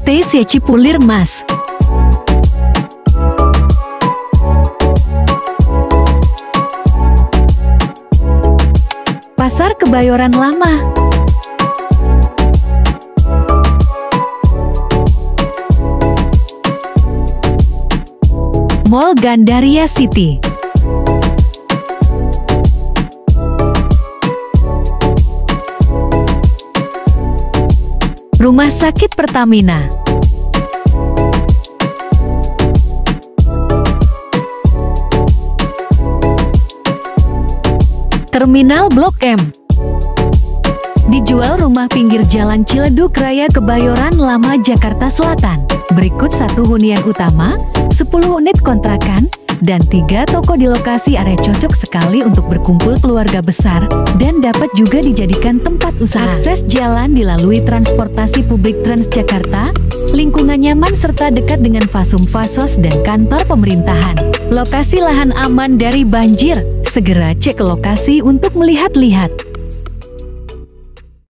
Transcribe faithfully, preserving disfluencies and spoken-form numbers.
T C Cipulir Mas. Pasar Kebayoran Lama. Mall Gandaria City. Rumah Sakit Pertamina. Terminal Blok M. Dijual rumah pinggir Jalan Ciledug Raya Kebayoran Lama, Jakarta Selatan. Berikut satu hunian utama, sepuluh unit kontrakan, dan tiga toko di lokasi area cocok sekali untuk berkumpul keluarga besar dan dapat juga dijadikan tempat usaha. Akses jalan dilalui transportasi publik Transjakarta, lingkungan nyaman serta dekat dengan Fasum Fasos dan kantor pemerintahan. Lokasi lahan aman dari banjir, segera cek lokasi untuk melihat-lihat.